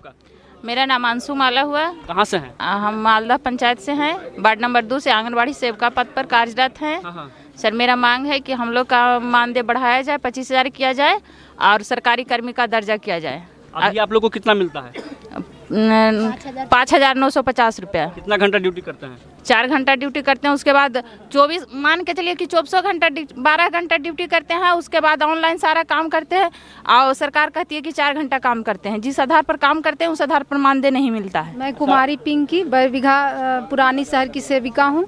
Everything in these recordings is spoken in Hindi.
आपका? मेरा नाम अंशु माला हुआ। कहाँ से हैं? हम मालदा पंचायत से हैं, वार्ड नंबर 2 से आंगनबाड़ी सेविका पद पर कार्यरत हैं। हाँ। सर मेरा मांग है कि हम लोग का मानदेय बढ़ाया जाए, 25,000 किया जाए और सरकारी कर्मी का दर्जा किया जाए। अभी आप लोग को कितना मिलता है? 5,950 रुपया। कितना घंटा ड्यूटी करते हैं? 4 घंटा ड्यूटी करते हैं, उसके बाद 24 मान के चलिए कि 24 घंटा 12 घंटा ड्यूटी करते हैं, उसके बाद ऑनलाइन सारा काम करते हैं और सरकार कहती है कि 4 घंटा काम करते हैं। जिस आधार पर काम करते हैं उस आधार पर मानदेय नहीं मिलता है। मैं कुमारी पिंकी बरबीघा पुरानी शहर की सेविका हूँ।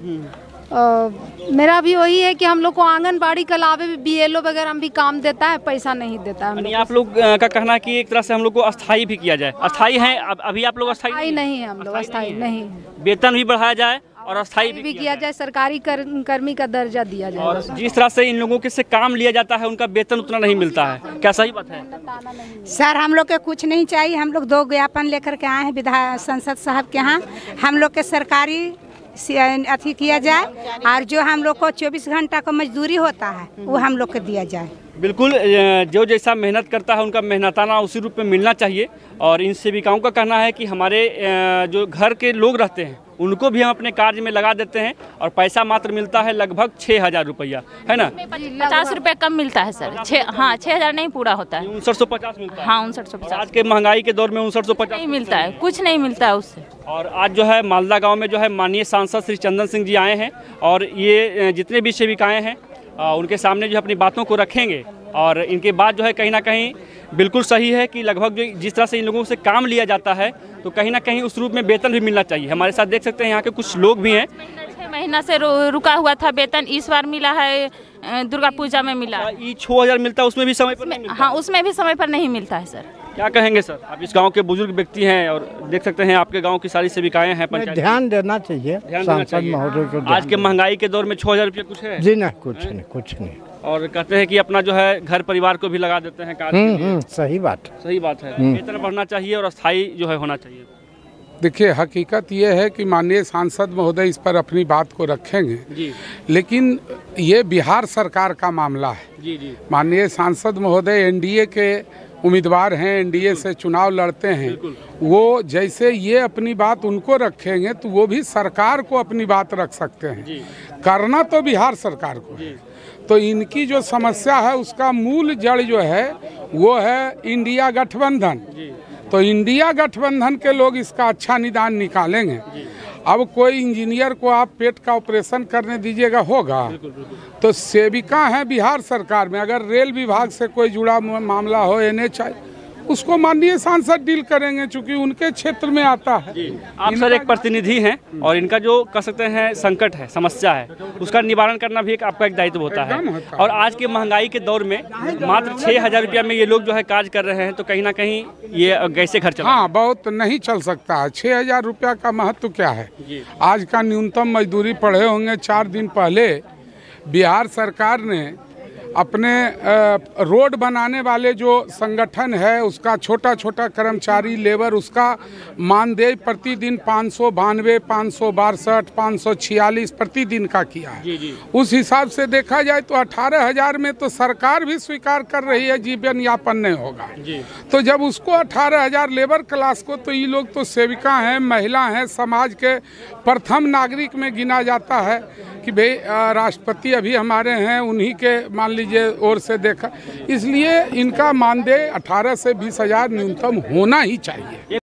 मेरा भी वही है कि हम लोग को आंगनबाड़ी के अलावे भी BLO वगैरह हम भी काम देता है, पैसा नहीं देता है। आप लोग का कहना है कि एक तरह से हम लोग को अस्थाई भी किया जाए। अस्थाई है अभी आप लोग? अस्थाई नहीं है, हम लोग अस्थाई नहीं। वेतन भी बढ़ाया जाए और अस्थाई भी किया जाए, सरकारी कर्मी का दर्जा दिया जाए। और जिस तरह से इन लोगों के से काम लिया जाता है उनका वेतन उतना नहीं मिलता है, क्या सही बात है? सर हम लोग के कुछ नहीं चाहिए, हम लोग 2 ज्ञापन लेकर के आए हैं विधायक संसद साहब के यहाँ। हम लोग के सरकारी अथी किया जाए और जो हम लोग को 24 घंटा का मजदूरी होता है वो हम लोग को दिया जाए। बिल्कुल, जो जैसा मेहनत करता है उनका मेहनताना उसी रूप में मिलना चाहिए। और इन सेविकाओं का कहना है कि हमारे जो घर के लोग रहते हैं उनको भी हम अपने कार्य में लगा देते हैं और पैसा मात्र मिलता है लगभग 6,000 रुपया, है ना? 50 रुपये कम मिलता है सर। 6,000 नहीं पूरा होता है। 5950 मिलता है। हाँ 5950। आज के महंगाई के दौर में 5950 नहीं मिलता है, कुछ नहीं मिलता है उससे। और आज जो है मालदा गांव में जो है माननीय सांसद श्री चंदन सिंह जी आए हैं और ये जितने भी सेविकाएं हैं उनके सामने जो अपनी बातों को रखेंगे। और इनके बाद जो है कहीं ना कहीं बिल्कुल सही है कि लगभग जो जिस तरह से इन लोगों से काम लिया जाता है तो कहीं ना कहीं उस रूप में वेतन भी मिलना चाहिए। हमारे साथ देख सकते हैं यहाँ के कुछ लोग भी हैं। 6 महीना से रुका हुआ था वेतन, इस बार मिला है, दुर्गा पूजा में मिला। ये 6,000 मिलता है, उसमें भी समय पर नहीं मिलता? हाँ उसमें भी समय पर नहीं मिलता है सर। क्या कहेंगे सर? आप इस गांव के बुजुर्ग व्यक्ति हैं और देख सकते हैं आपके गांव की सारी सेविकाएं हैं। पंचायत ध्यान देना चाहिए सांसद महोदय को। आज के महंगाई के दौर में 6,000 रुपया कुछ है? जी नहीं, कुछ नहीं। और कहते हैं कि अपना जो है घर परिवार को भी लगा देते हैं कार्य। सही बात है। वेतन बढ़ना चाहिए और अस्थाई जो है होना चाहिए। देखिए हकीकत ये है कि माननीय सांसद महोदय इस पर अपनी बात को रखेंगे जी। लेकिन ये बिहार सरकार का मामला है जी। माननीय सांसद महोदय NDA के उम्मीदवार हैं, NDA से चुनाव लड़ते हैं। वो जैसे ये अपनी बात उनको रखेंगे तो वो भी सरकार को अपनी बात रख सकते हैं। करना तो बिहार सरकार को है। तो इनकी जो समस्या है उसका मूल जड़ जो है वो है इंडिया गठबंधन। तो इंडिया गठबंधन के लोग इसका अच्छा निदान निकालेंगे। अब कोई इंजीनियर को आप पेट का ऑपरेशन करने दीजिएगा, होगा? तो सेविका हैं बिहार सरकार में, अगर रेल विभाग से कोई जुड़ा मामला हो, NHI, उसको माननीय सांसद डील करेंगे चूंकि उनके क्षेत्र में आता है। आप सर एक प्रतिनिधि हैं और इनका जो कह सकते हैं संकट है, समस्या है, उसका निवारण करना भी आपका एक दायित्व होता है। और आज के महंगाई के दौर में मात्र 6,000 रुपया में ये लोग जो है कार्य कर रहे हैं तो कहीं ना कहीं ये कैसे घर चला? हाँ बहुत नहीं चल सकता है। 6,000 रुपया का महत्व क्या है? आज का न्यूनतम मजदूरी पढ़े होंगे 4 दिन पहले बिहार सरकार ने अपने रोड बनाने वाले जो संगठन है उसका छोटा छोटा कर्मचारी लेबर उसका मानदेय प्रतिदिन 592, 562, 546 प्रतिदिन का किया है। उस हिसाब से देखा जाए तो 18,000 में तो सरकार भी स्वीकार कर रही है जीवन यापन नहीं होगा। तो जब उसको 18,000 लेबर क्लास को, तो ये लोग तो सेविका हैं, महिला हैं, समाज के प्रथम नागरिक में गिना जाता है कि भाई राष्ट्रपति अभी हमारे हैं, उन्हीं के मान लीजिए ओर से देखा। इसलिए इनका मानदेय 18 से 20,000 न्यूनतम होना ही चाहिए।